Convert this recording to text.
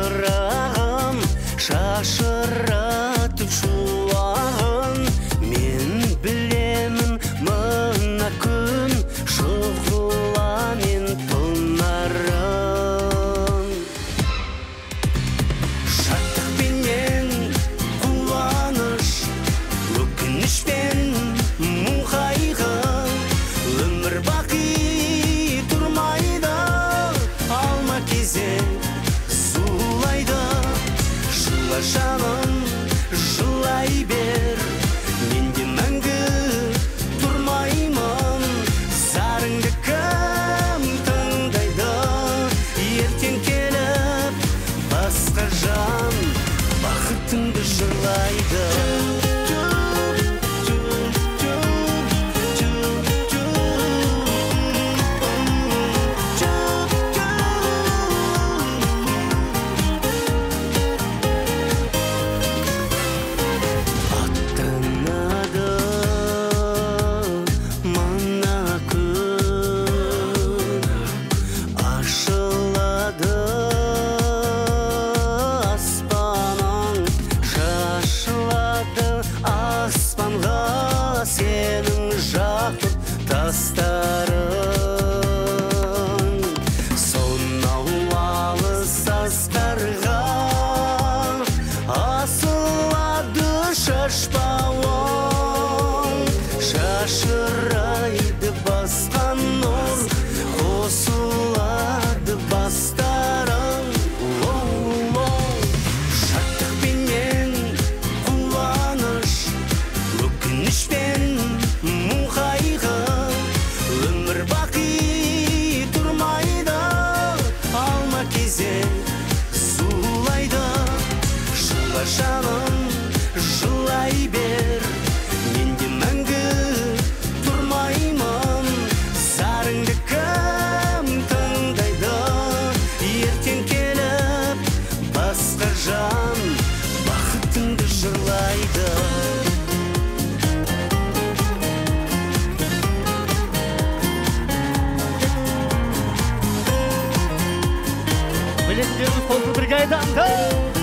шырағым шашыратып шуағын мен білемін мына күн шұғыламен тонарын шаттықпенен қуаныш өкінішпен мұң-қайғы өмір бақи тұрмайды алма кезек зулайды жыла жаным жылай бер мен де мәңгі тұрмаймын зарыңды кім тыңдайды ертең келіп басқа жан бақытыңды жырлайды сенің жақып тастарың сонау алыс асқарға асылады шашбауың шашырайды басқан нұр қосылады бастарың шаттықпенен қуаныш өкінішпен мұң-қайғы өмір бақи тұрмайды алма кезек зулайды жыла жаным жылай бер мен де мәңгі тұрмаймын зарыңды кім тыңдайды ертең келіп басқа жан бақытыңды жырлайды Білеттеріміз толқын бірге айдаңды